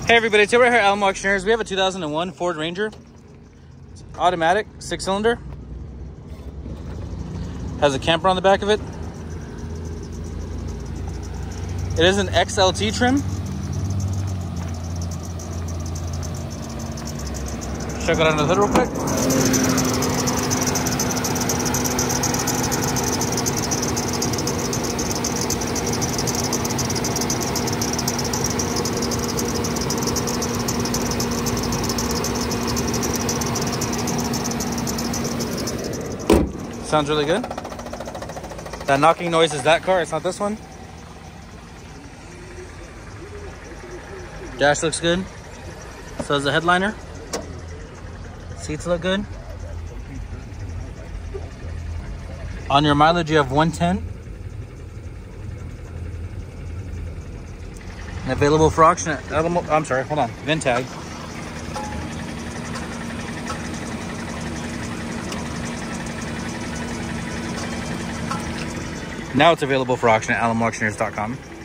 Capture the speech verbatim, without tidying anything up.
Hey everybody, today we're here at Alamo Auctioneers. We have a two thousand one Ford Ranger. It's automatic, six cylinder. Has a camper on the back of it. It is an X L T trim. Check it out under the hood real quick. Sounds really good. That knocking noise is that car, it's not this one. Dash looks good. So does the headliner. Seats look good. On your mileage, you have one ten. And available for auction at Alamo, I'm sorry, hold on, VIN tag. Now it's available for auction at alamo auctioneers dot com.